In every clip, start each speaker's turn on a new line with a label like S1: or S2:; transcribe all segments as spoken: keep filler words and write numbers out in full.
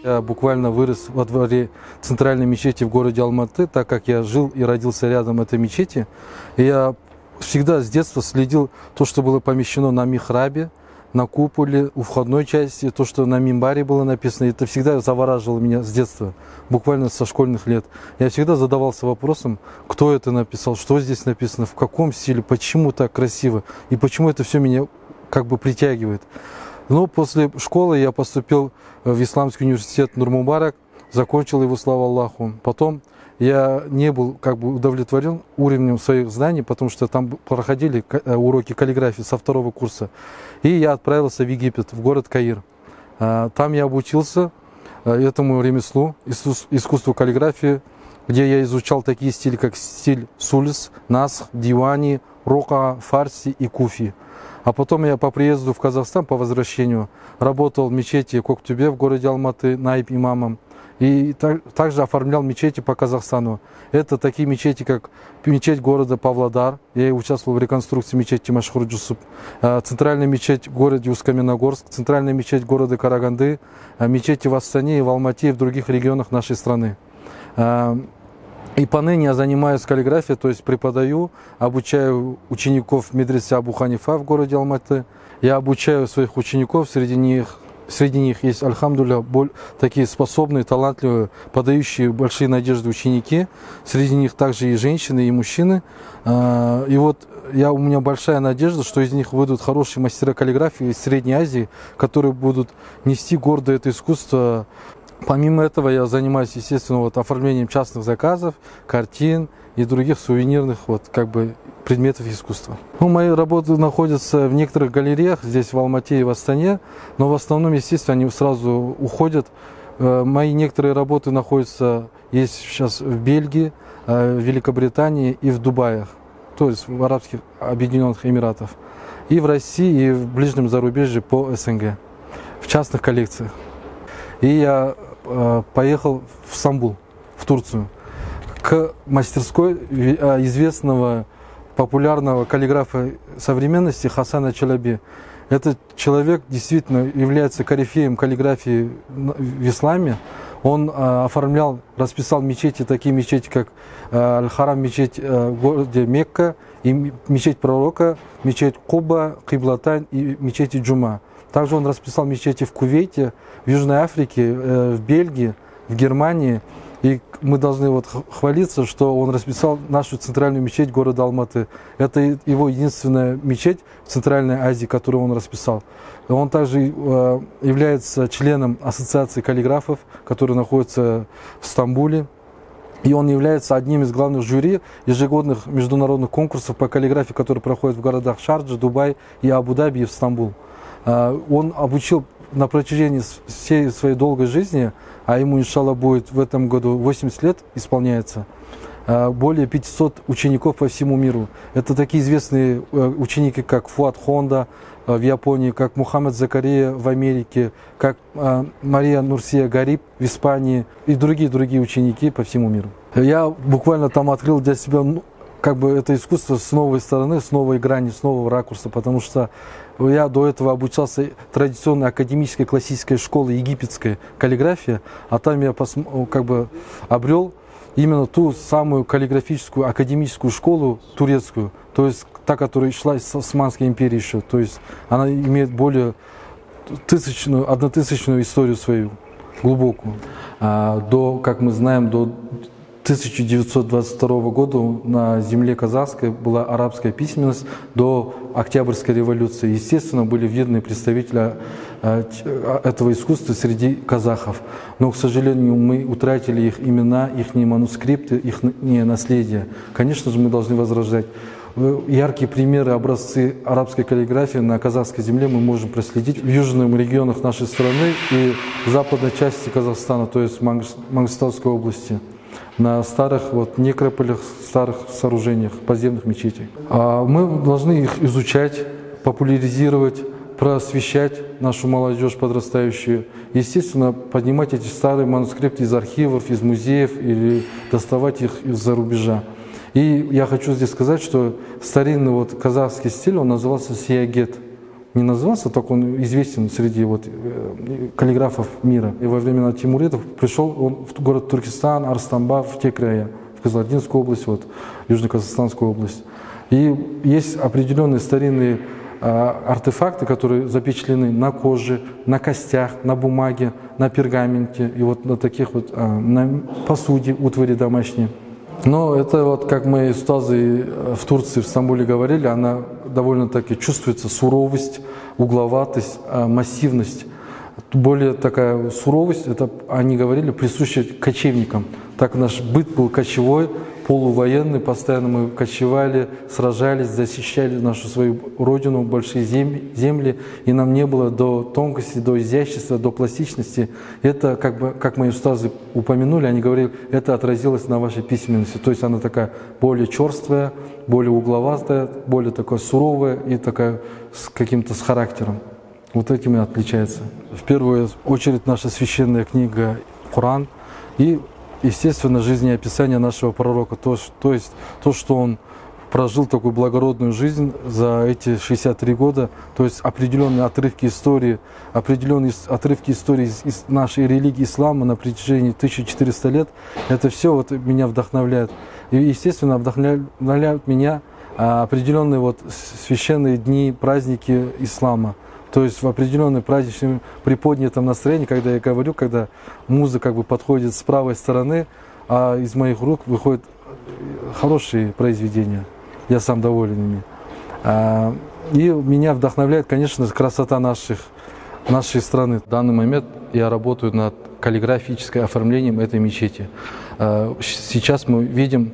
S1: Я буквально вырос во дворе центральной мечети в городе Алматы, так как я жил и родился рядом этой мечети. И я всегда с детства следил то, что было помещено на михрабе, на куполе, у входной части, то, что на мимбаре было написано. Это всегда завораживало меня с детства, буквально со школьных лет. Я всегда задавался вопросом, кто это написал, что здесь написано, в каком стиле, почему так красиво и почему это все меня как бы притягивает. Но после школы я поступил в Исламский университет Нур-Мубарак, закончил его, слава Аллаху. Потом я не был как бы удовлетворен уровнем своих знаний, потому что там проходили уроки каллиграфии со второго курса. И я отправился в Египет, в город Каир. Там я обучился этому ремеслу, искусству каллиграфии, где я изучал такие стили, как стиль сулис, насх, дивани, рока, фарси и куфи. А потом я по приезду в Казахстан, по возвращению, работал в мечети Коктюбе в городе Алматы наиб имамом. И так, также оформлял мечети по Казахстану. Это такие мечети, как мечеть города Павлодар. Я участвовал в реконструкции мечети Машхур-Джусуп. Центральная мечеть в городе Усть-Каменогорск. Центральная мечеть города Караганды. Мечети в Астане, в Алмате и в других регионах нашей страны. И поныне я занимаюсь каллиграфией, то есть преподаю, обучаю учеников в медресе Абу Ханифа в городе Алматы. Я обучаю своих учеников, среди них, среди них есть, альхамдулилля, такие способные, талантливые, подающие большие надежды ученики. Среди них также и женщины, и мужчины. И вот я, у меня большая надежда, что из них выйдут хорошие мастера каллиграфии из Средней Азии, которые будут нести гордо это искусство. Помимо этого я занимаюсь, естественно, вот, оформлением частных заказов, картин и других сувенирных вот, как бы, предметов искусства. Ну, мои работы находятся в некоторых галереях, здесь в Алмате и в Астане, но в основном, естественно, они сразу уходят. Мои некоторые работы находятся, есть сейчас в Бельгии, в Великобритании и в Дубае, то есть в Арабских Объединенных Эмиратах, и в России, и в ближнем зарубежье по СНГ, в частных коллекциях. И я э, поехал в Стамбул, в Турцию, к мастерской известного популярного каллиграфа современности Хасана Челаби. Этот человек действительно является корифеем каллиграфии в исламе. Он э, оформлял, расписал мечети, такие мечети, как э, Аль-Харам, мечеть э, в городе Мекка, и мечеть пророка, мечеть Куба, Киблатайн и мечети Джума. Также он расписал мечети в Кувейте, в Южной Африке, в Бельгии, в Германии. И мы должны вот хвалиться, что он расписал нашу центральную мечеть города Алматы. Это его единственная мечеть в Центральной Азии, которую он расписал. Он также является членом Ассоциации каллиграфов, которая находится в Стамбуле. И он является одним из главных жюри ежегодных международных конкурсов по каллиграфии, которые проходят в городах Шарджа, Дубай и Абу-Даби и в Стамбул. Он обучил на протяжении всей своей долгой жизни, а ему, иншаллах, будет в этом году восемьдесят лет исполняется, более пятисот учеников по всему миру. Это такие известные ученики, как Фуад Хонда в Японии, как Мухаммад Закария в Америке, как Мария Нурсия Гариб в Испании и другие-другие ученики по всему миру. Я буквально там открыл для себя как бы это искусство с новой стороны, с новой грани, с нового ракурса, потому что я до этого обучался традиционной академической классической школы египетской каллиграфии, а там я как бы обрел именно ту самую каллиграфическую академическую школу турецкую, то есть та, которая шла из Османской империи еще, то есть она имеет более тысячную, однотысячную историю свою, глубокую. А до, как мы знаем, до тысяча девятьсот двадцать второго года на земле казахской была арабская письменность до Октябрьской революции. Естественно, были видны представители этого искусства среди казахов. Но, к сожалению, мы утратили их имена, их манускрипты, их наследие. Конечно же, мы должны возрождать. Яркие примеры, образцы арабской каллиграфии на казахской земле мы можем проследить в южных регионах нашей страны и в западной части Казахстана, то есть в Мангистауской области, на старых вот, некрополях, старых сооружениях, подземных мечетей. А мы должны их изучать, популяризировать, просвещать нашу молодежь подрастающую. Естественно, поднимать эти старые манускрипты из архивов, из музеев или доставать их из-за рубежа. И я хочу здесь сказать, что старинный вот казахский стиль, он назывался сиягет. не назывался, так он известен среди вот, каллиграфов мира. И во времена Тимуридов пришел он в город Туркестан, Арстанба, в те края, в Казалдинскую область, вот, Южно-Казахстанскую область. И есть определенные старинные а, артефакты, которые запечатлены на коже, на костях, на бумаге, на пергаменте и вот на таких вот а, на посуде, утвари домашней. Но это вот, как мои устазы в Турции, в Стамбуле говорили, она довольно-таки чувствуется суровость, угловатость, массивность. Более такая суровость, это, они говорили, присуща кочевникам. Так наш быт был кочевой, полувоенный, постоянно мы кочевали, сражались, защищали нашу свою родину, большие земли, и нам не было до тонкости, до изящества, до пластичности. Это, как бы, как мои устазы упомянули, они говорили, это отразилось на вашей письменности. То есть она такая более черствая, более угловатая, более такая суровая и такая с каким-то с характером. Вот этим и отличается. В первую очередь наша священная книга Коран и, естественно, жизнеописание нашего пророка. То, то есть то, что он прожил такую благородную жизнь за эти шестьдесят три года, то есть определенные отрывки истории, определенные отрывки истории из, из нашей религии ислама на протяжении тысячи четырёхсот лет, это все вот меня вдохновляет. И, естественно, вдохновляют меня а, определенные вот священные дни, праздники ислама. То есть в определенном праздничном приподнятом настроении, когда я говорю, когда музыка как бы подходит с правой стороны, а из моих рук выходят хорошие произведения. Я сам доволен ими. И меня вдохновляет, конечно, красота наших, нашей страны. В данный момент я работаю над каллиграфическим оформлением этой мечети. Сейчас мы видим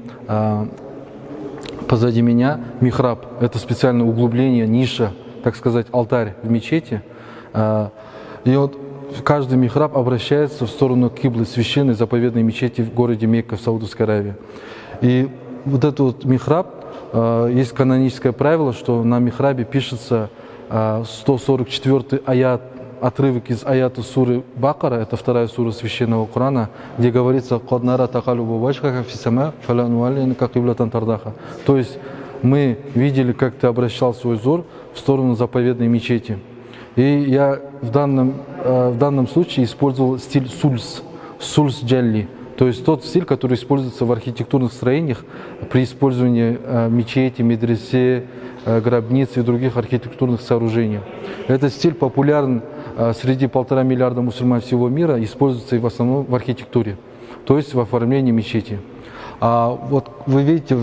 S1: позади меня михраб. Это специальное углубление, ниша, так сказать, алтарь в мечети. И вот каждый михраб обращается в сторону киблы, священной заповедной мечети в городе Мекка в Саудовской Аравии. И вот этот вот михраб, есть каноническое правило, что на михрабе пишется сто сорок четвёртый аят, отрывок из аята суры Бакара, это вторая сура священного Корана, где говорится «Коднара такалубу вачхаха фисама фалануалин как иблатан тардаха». То есть мы видели, как ты обращал свой взор в сторону заповедной мечети. И я в данном, в данном случае использовал стиль сульс, сульс джалли. То есть тот стиль, который используется в архитектурных строениях при использовании мечети, медресе, гробниц и других архитектурных сооружений. Этот стиль популярен среди полтора миллиарда мусульман всего мира, используется и в основном в архитектуре, то есть в оформлении мечети. А вот вы видите,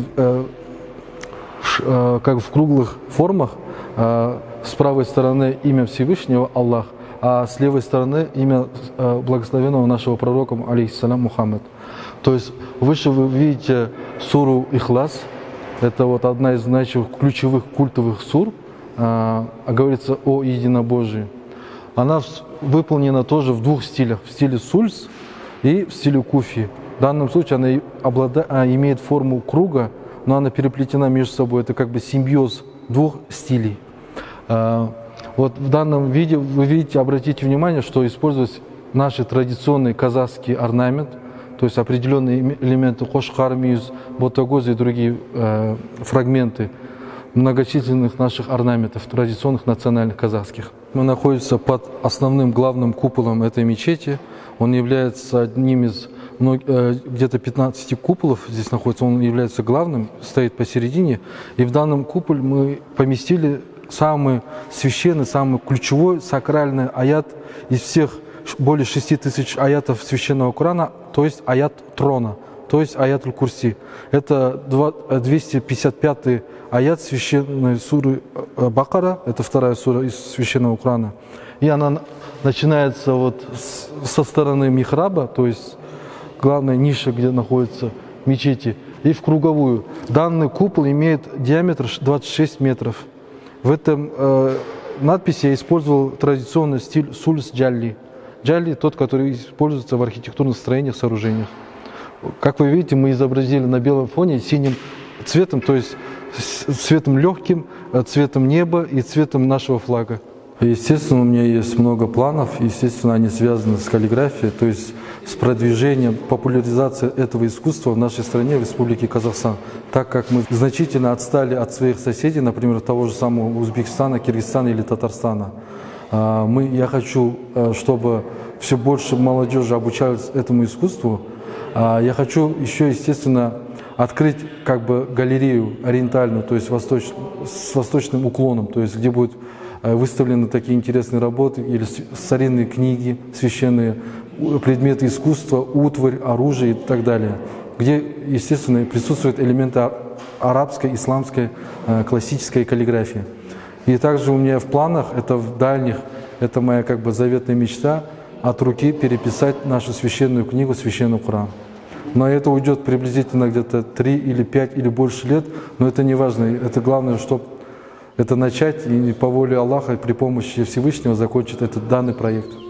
S1: как в круглых формах, с правой стороны имя Всевышнего Аллах, а с левой стороны имя благословенного нашего пророка, алейхиссалям, Мухаммад. То есть выше вы видите суру Ихлас, это вот одна из значимых ключевых культовых сур, а, говорится о единобожии. Она выполнена тоже в двух стилях, в стиле сульс и в стиле куфи. В данном случае она облада... имеет форму круга, но она переплетена между собой, это как бы симбиоз двух стилей. А, вот в данном виде вы видите, обратите внимание, что используется наш традиционный казахский орнамент, то есть определенные элементы кошкар, мюз, ботагоз и другие э, фрагменты многочисленных наших орнаментов, традиционных национальных казахских. Мы находимся под основным главным куполом этой мечети. Он является одним из э, где-то пятнадцати куполов, здесь находится, он является главным, стоит посередине. И в данном куполе мы поместили самый священный, самый ключевой сакральный аят из всех более шести тысяч аятов священного Корана, то есть аят трона, то есть аят аль-Курси. Это двести пятьдесят пятый аят священной суры Бакара, это вторая сура из священного Корана. И она начинается вот со стороны михраба, то есть главная ниша, где находится мечети, и в круговую. Данный купол имеет диаметр двадцать шесть метров. В этом э, надписи я использовал традиционный стиль сульс джалли. Джалли тот, который используется в архитектурных строениях, сооружениях. Как вы видите, мы изобразили на белом фоне синим цветом, то есть цветом легким, цветом неба и цветом нашего флага. Естественно, у меня есть много планов, естественно, они связаны с каллиграфией, то есть с продвижением, популяризацией этого искусства в нашей стране, в Республике Казахстан. Так как мы значительно отстали от своих соседей, например, того же самого Узбекистана, Киргизстана или Татарстана. Мы, я хочу, чтобы все больше молодежи обучалась этому искусству. Я хочу еще, естественно, открыть как бы галерею ориентальную, то есть восточ, с восточным уклоном, то есть где будет выставлены такие интересные работы или старинные книги, священные предметы искусства, утварь, оружие и так далее, где, естественно, присутствуют элементы арабской, исламской, классической каллиграфии. И также у меня в планах, это в дальних, это моя как бы заветная мечта, от руки переписать нашу священную книгу, священный Коран. Но это уйдет приблизительно где-то три или пять или больше лет, но это не важно, это главное, чтобы это начать и по воле Аллаха при помощи Всевышнего закончить этот данный проект.